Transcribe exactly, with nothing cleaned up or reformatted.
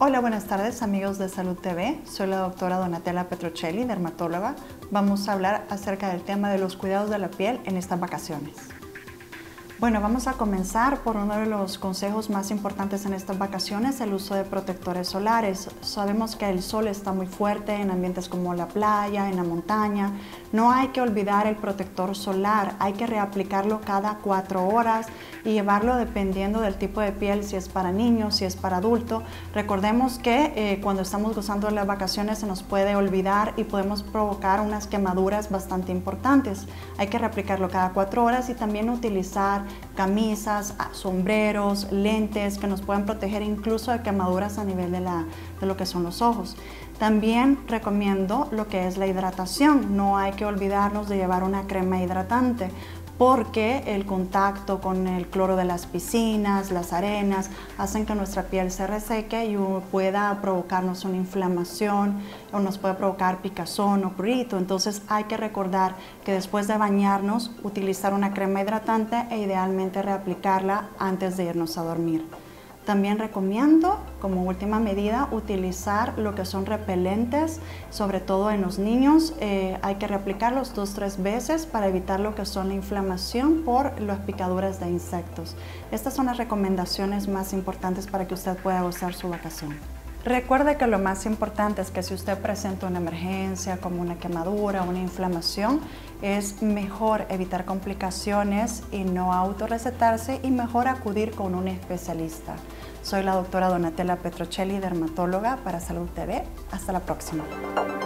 Hola, buenas tardes amigos de Salud T V. Soy la doctora Donatella Petrocelli, dermatóloga. Vamos a hablar acerca del tema de los cuidados de la piel en estas vacaciones. Bueno, vamos a comenzar por uno de los consejos más importantes en estas vacaciones, el uso de protectores solares. Sabemos que el sol está muy fuerte en ambientes como la playa, en la montaña. No hay que olvidar el protector solar, hay que reaplicarlo cada cuatro horas y llevarlo dependiendo del tipo de piel, si es para niños, si es para adulto. Recordemos que eh, cuando estamos gozando de las vacaciones se nos puede olvidar y podemos provocar unas quemaduras bastante importantes. Hay que reaplicarlo cada cuatro horas y también utilizar camisas, sombreros, lentes que nos puedan proteger incluso de quemaduras a nivel de, la, de lo que son los ojos. También recomiendo lo que es la hidratación. No hay que olvidarnos de llevar una crema hidratante, porque el contacto con el cloro de las piscinas, las arenas, hacen que nuestra piel se reseque y pueda provocarnos una inflamación o nos puede provocar picazón o prurito. Entonces hay que recordar que después de bañarnos, utilizar una crema hidratante e idealmente reaplicarla antes de irnos a dormir. También recomiendo, como última medida, utilizar lo que son repelentes, sobre todo en los niños. Eh, hay que reaplicarlos dos o tres veces para evitar lo que son la inflamación por las picaduras de insectos. Estas son las recomendaciones más importantes para que usted pueda gozar su vacación. Recuerde que lo más importante es que si usted presenta una emergencia como una quemadura, una inflamación, es mejor evitar complicaciones y no autorrecetarse y mejor acudir con un especialista. Soy la doctora Donatella Petrocelli, dermatóloga para Salud T V. Hasta la próxima.